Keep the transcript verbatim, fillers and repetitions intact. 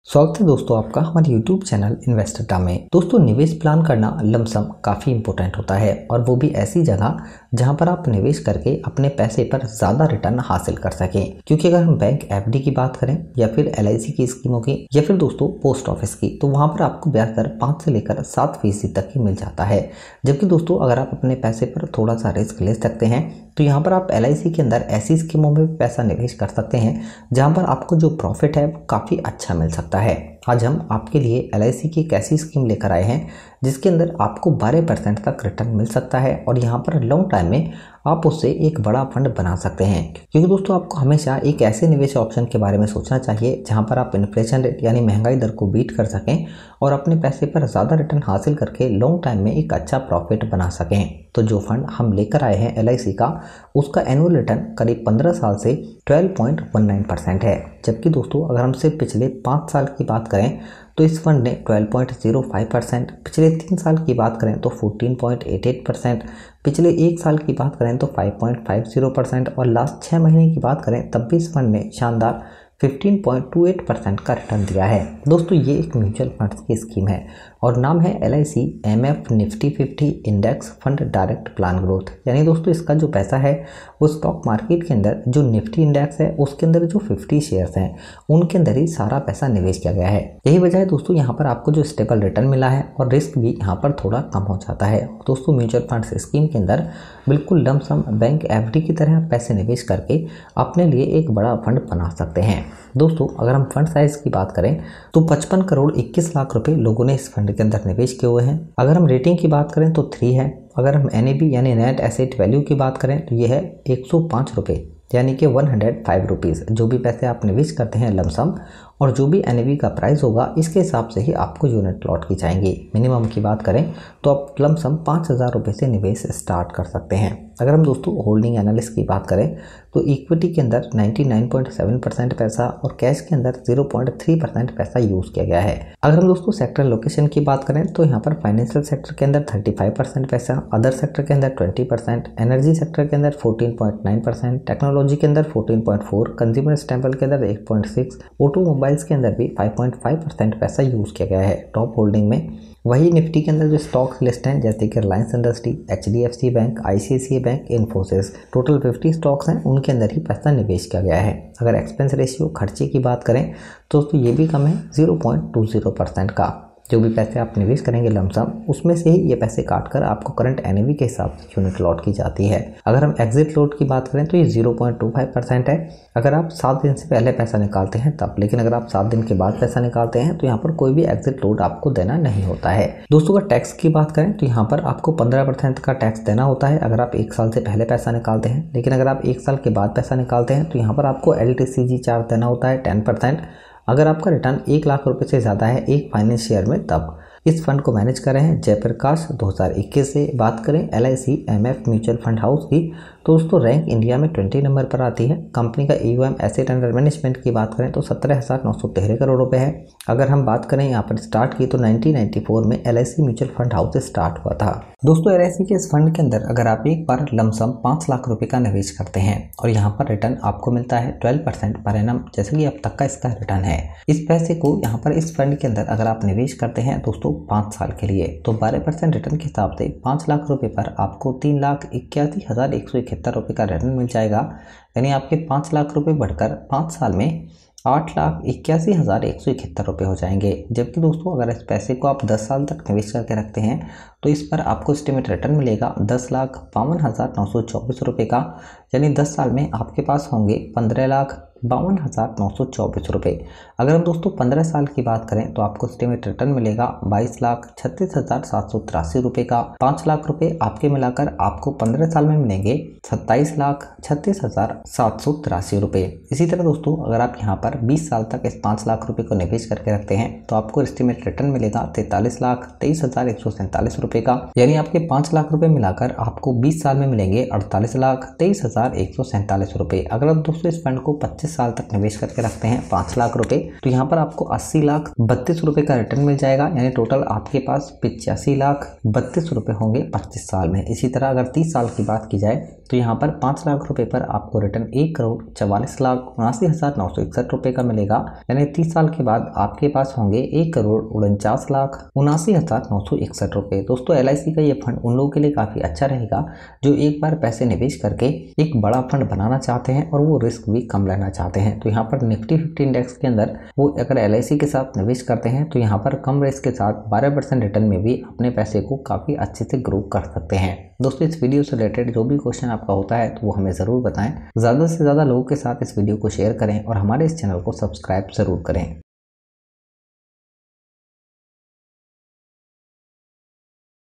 स्वागत है दोस्तों आपका हमारे यूट्यूब चैनल इन्वेस्टर में। दोस्तों निवेश प्लान करना लमसम काफ़ी इंपॉर्टेंट होता है और वो भी ऐसी जगह जहां पर आप निवेश करके अपने पैसे पर ज़्यादा रिटर्न हासिल कर सकें। क्योंकि अगर हम बैंक एफडी की बात करें या फिर एलआईसी की स्कीमों की या फिर दोस्तों पोस्ट ऑफिस की, तो वहां पर आपको ब्याज दर पाँच से लेकर सात फीसदी तक ही मिल जाता है। जबकि दोस्तों अगर आप अपने पैसे पर थोड़ा सा रिस्क ले सकते हैं तो यहाँ पर आप एलआईसी के अंदर ऐसी स्कीमों में पैसा निवेश कर सकते हैं जहाँ पर आपको जो प्रॉफिट है वो काफ़ी अच्छा मिल सकता है। आज हम आपके लिए एलआईसी की एक ऐसी स्कीम लेकर आए हैं जिसके अंदर आपको बारह परसेंट तक रिटर्न मिल सकता है और यहाँ पर लॉन्ग टाइम में आप उससे एक बड़ा फंड बना सकते हैं। क्योंकि दोस्तों आपको हमेशा एक ऐसे निवेश ऑप्शन के बारे में सोचना चाहिए जहां पर आप इन्फ्लेशन रेट यानी महंगाई दर को बीट कर सकें और अपने पैसे पर ज़्यादा रिटर्न हासिल करके लॉन्ग टाइम में एक अच्छा प्रॉफिट बना सकें। तो जो फंड हम लेकर आए हैं एलआईसी का, उसका एनुअल रिटर्न करीब पंद्रह साल से बारह पॉइंट एक नौ परसेंट है। जबकि दोस्तों अगर हम सिर्फ पिछले पाँच साल की बात करें तो इस फंड ने बारह पॉइंट शून्य पाँच परसेंट, पिछले तीन साल की बात करें तो चौदह पॉइंट अट्ठासी परसेंट, पिछले एक साल की बात करें तो पाँच पॉइंट पाँच परसेंट और लास्ट छः महीने की बात करें तब भी इस फंड ने शानदार पंद्रह पॉइंट दो आठ परसेंट का रिटर्न दिया है। दोस्तों ये एक म्यूचुअल फंड्स की स्कीम है और नाम है L I C M F Nifty fifty index fund direct plan growth. यानी दोस्तों इसका जो पैसा है वो स्टॉक मार्केट के अंदर जो निफ्टी इंडेक्स है उसके अंदर जो फिफ्टी शेयर्स हैं उनके अंदर ही सारा पैसा निवेश किया गया है। यही वजह है दोस्तों यहाँ पर आपको जो स्टेबल रिटर्न मिला है और रिस्क भी यहाँ पर थोड़ा कम हो जाता है। दोस्तों म्यूचुअल फंड्स स्कीम के अंदर बिल्कुल लमसम बैंक एफडी की तरह पैसे निवेश करके अपने लिए एक बड़ा फंड बना सकते हैं। दोस्तों अगर हम फंड साइज की बात करें तो पचपन करोड़ इक्कीस लाख रुपए लोगों ने इस फंड के अंदर निवेश किए हुए हैं। अगर हम रेटिंग की बात करें तो थ्री है। अगर हम एनएबी यानी नेट एसेट वैल्यू की बात करें तो ये है एक सौ पाँच रुपये यानी कि एक सौ पाँच रुपीस। जो भी पैसे आप निवेश करते हैं लमसम और जो भी एनएबी का प्राइस होगा इसके हिसाब से ही आपको यूनिट लॉट की जाएंगी। मिनिमम की बात करें तो आप लमसम पाँच हज़ार रुपये से निवेश स्टार्ट कर सकते हैं। अगर हम दोस्तों होल्डिंग एनालिस्ट की बात करें तो इक्विटी के अंदर निन्यानवे पॉइंट सात परसेंट पैसा और कैश के अंदर ज़ीरो पॉइंट तीन परसेंट पैसा यूज़ किया गया है। अगर हम दोस्तों सेक्टर लोकेशन की बात करें तो यहाँ पर फाइनेंशियल सेक्टर के अंदर पैंतीस परसेंट पैसा, अदर सेक्टर के अंदर बीस परसेंट, एनर्जी सेक्टर के अंदर चौदह पॉइंट नौ परसेंट, टेक्नोलॉजी के अंदर चौदह पॉइंट चार, कंज्यूमर स्टेपल के अंदर एक पॉइंट छह, ऑटोमोबाइल्स के अंदर भी पाँच पॉइंट पाँच परसेंट पैसा यूज़ किया गया है। टॉप होल्डिंग में वही निफ्टी के अंदर जो स्टॉक्स लिस्ट हैं जैसे कि Reliance industry, HDFC bank, ICICI bank, Infosys, total पचास स्टॉक्स हैं उनके अंदर ही पैसा निवेश किया गया है। अगर एक्सपेंस रेशियो खर्चे की बात करें तो, तो ये भी कम है ज़ीरो पॉइंट दो ज़ीरो परसेंट का। जो भी पैसे आप निवेश करेंगे लमसम उसमें से ही ये पैसे काटकर आपको करंट एनएवी के हिसाब से यूनिट लॉट की जाती है। अगर हम एग्जिट लॉट की बात करें तो ये ज़ीरो पॉइंट दो पाँच परसेंट है अगर आप सात दिन से पहले पैसा निकालते हैं तब। लेकिन अगर आप सात दिन के बाद पैसा निकालते हैं तो यहाँ पर कोई भी एग्जिट लॉट आपको देना नहीं होता है। दोस्तों अगर टैक्स की बात करें तो यहाँ पर आपको पंद्रह परसेंट का टैक्स देना होता है अगर आप एक साल से पहले पैसा निकालते हैं। लेकिन अगर आप एक साल के बाद पैसा निकालते हैं तो यहाँ पर आपको L T C G charge देना होता है टेन परसेंट। अगर आपका रिटर्न एक लाख रुपए से ज़्यादा है एक फाइनेंस शेयर में तब। इस फंड को मैनेज कर रहे हैं जयप्रकाश दो हज़ार इक्कीस से। बात करें L I C M F mutual fund house की तो दोस्तों रैंक इंडिया में बीस नंबर पर आती है। कंपनी का ईयूएम एसेट अंडर मैनेजमेंट की बात करें तो सत्रह हज़ार नौ सौ तेरह करोड़ रुपए है। अगर हम बात करें यहाँ पर स्टार्ट की तो उन्नीस सौ चौरानवे में L I C mutual fund house से स्टार्ट हुआ था। दोस्तों एल आई सी के इस फंड के अंदर अगर आप एक बार लमसम पाँच लाख रुपए का निवेश करते हैं और यहाँ पर रिटर्न आपको मिलता है बारह परसेंट पर एनम, जैसे कि अब तक का इसका रिटर्न है। इस पैसे को यहाँ पर इस फंड के अंदर अगर आप निवेश करते हैं दोस्तों पाँच साल के लिए तो बारह परसेंट रिटर्न के हिसाब से पाँच लाख रुपए पर आपको तीन लाख इक्यासी हज़ार एक सौ इकहत्तर रुपये का रिटर्न मिल जाएगा। यानी आपके पाँच लाख रुपए बढ़कर पाँच साल में आठ लाख इक्यासी हज़ार एक सौ इकहत्तर रुपये हो जाएंगे। जबकि दोस्तों अगर इस पैसे को आप दस साल तक निवेश करके रखते हैं तो इस पर आपको एस्टिमेट रिटर्न मिलेगा दस लाख बावन हज़ार नौ सौ चौबीस रुपये का। यानी दस साल में आपके पास होंगे पंद्रह लाख बावन हज़ार नौ सौ चौबीस रुपये। अगर हम दोस्तों पंद्रह साल की बात करें तो आपको एस्टिमेट रिटर्न मिलेगा बाईस लाख छत्तीस हज़ार सात सौ तिरासी रुपये का। पाँच लाख रुपये आपके मिलाकर आपको पंद्रह साल में मिलेंगे सत्ताईस लाख छत्तीस हज़ार सात सौ तिरासी रुपये। इसी तरह दोस्तों अगर आप यहाँ पर बीस साल तक इस पाँच लाख रुपये को निवेश करके रखते हैं तो आपको एस्टिमेट रिटर्न मिलेगा तैंतालीस लाख तेईस हज़ार एक सौ सैंतालीस रुपये का। यानी आपके पाँच लाख रुपये मिलाकर आपको बीस साल में मिलेंगे अड़तालीस लाख तेईस हज़ार एक सौ सैंतालीस रुपये। अगर आप दोस्तों इस फंड को पच्चीस साल तक निवेश करके रखते हैं पाँच लाख रुपए तो यहाँ पर आपको अस्सी लाख बत्तीस रुपए का रिटर्न मिल जाएगा, यानी टोटल आपके पास पिचासी लाख बत्तीस रुपए होंगे पच्चीस साल में। इसी तरह अगर तीस साल की बात की जाए तो यहाँ पर पाँच लाख रुपए पर आपको रिटर्न एक करोड़ चवालीस लाख उनासी हजार नौ सौ इकसठ रुपए का मिलेगा, यानी तीस साल के बाद आपके पास होंगे एक करोड़ उनचास लाख उनासी हजार नौ सौ इकसठ रुपए। दोस्तों एल आई सी का ये फंड उन लोगों के लिए काफी अच्छा रहेगा जो एक बार पैसे निवेश करके एक बड़ा फंड बनाना चाहते हैं और वो रिस्क भी कम लेना चाहते हैं। तो यहाँ पर निफ्टी फिफ्टी इंडेक्स के अंदर वो अगर एल आई सी के साथ निवेश करते हैं तो यहाँ पर कम रिस्क के साथ बारह परसेंट रिटर्न में भी अपने पैसे को काफी अच्छे से ग्रो कर सकते हैं। दोस्तों इस वीडियो से रिलेटेड जो भी क्वेश्चन आपका होता है तो वो हमें ज़रूर बताएं। ज़्यादा से ज़्यादा लोगों के साथ इस वीडियो को शेयर करें और हमारे इस चैनल को सब्सक्राइब ज़रूर करें।